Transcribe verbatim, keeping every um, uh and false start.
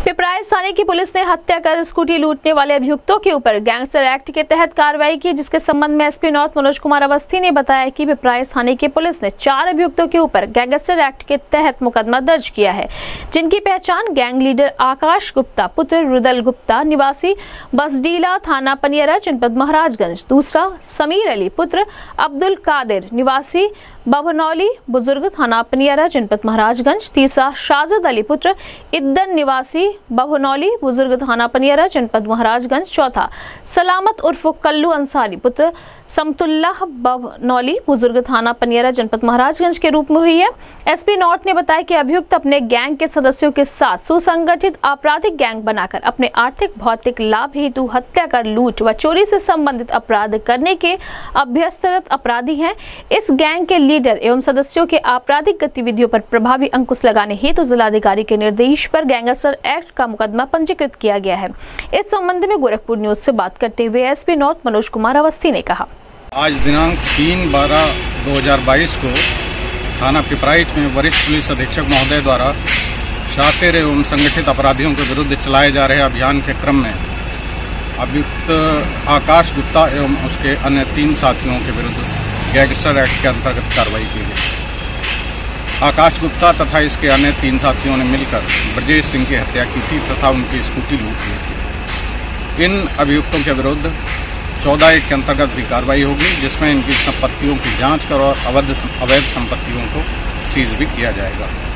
पिपराइच थाने की पुलिस ने हत्या कर स्कूटी लूटने वाले अभियुक्तों के ऊपर गैंगस्टर एक्ट के तहत कार्रवाई की, जिसके संबंध में एसपी नॉर्थ मनोज कुमार अवस्थी ने बताया कि पिपराइच थाने की पुलिस ने चार अभियुक्तों के ऊपर गैंगस्टर एक्ट के तहत मुकदमा दर्ज किया है, जिनकी पहचान गैंग लीडर आकाश गुप्ता पुत्र रुदल गुप्ता निवासी बसडीला थाना पनियरा जनपद महाराजगंज, दूसरा समीर अली पुत्र अब्दुल कादिर निवासी बभनौली बुजुर्ग थाना पनियरा जनपद महाराजगंज, तीसरा शाजिद अली पुत्र इद्दन निवासी बभनौली बुजुर्ग थाना पनियरा जनपद महाराजगंज, चौथा सलामत उर्फ कल्लू अंसारी पुत्र समतुल्लाह बभनौली बुजुर्ग थाना पनियरा जनपद महाराजगंज के रूप में हुई है। एसपी नॉर्थ ने बताया कि अभियुक्त अपने गैंग के सदस्यों के साथ सुसंगठित आपराधिक गैंग बनाकर अपने आर्थिक भौतिक लाभ हेतु हत्या कर लूट व चोरी से संबंधित अपराध करने के अभ्यस्तरत अपराधी हैं। इस गैंग के लीडर एवं सदस्यों के आपराधिक गतिविधियों पर प्रभावी अंकुश लगाने हेतु तो जिलाधिकारी के निर्देश पर गैंगस्टर एक्ट का मुकदमा पंजीकृत किया गया है। इस संबंध में गोरखपुर न्यूज से बात करते हुए एसपी नॉर्थ मनोज कुमार अवस्थी ने कहा, आज दिनांक तीन बारह दो हजार बाईस को थाना पिपराइच में वरिष्ठ पुलिस अधीक्षक महोदय द्वारा शातिर एवं संगठित अपराधियों के विरुद्ध चलाए जा रहे अभियान के क्रम में अभियुक्त आकाश गुप्ता एवं उसके अन्य तीन साथियों के विरुद्ध गैंगस्टर एक्ट के अंतर्गत कार्रवाई की गई। आकाश गुप्ता तथा इसके अन्य तीन साथियों ने मिलकर ब्रजेश सिंह की हत्या की थी तथा उनकी स्कूटी लूट ली थी। इन अभियुक्तों के विरुद्ध चौदह एक के अंतर्गत भी कार्रवाई होगी, जिसमें इनकी संपत्तियों की जांच कर और अवैध अवैध संपत्तियों को सीज भी किया जाएगा।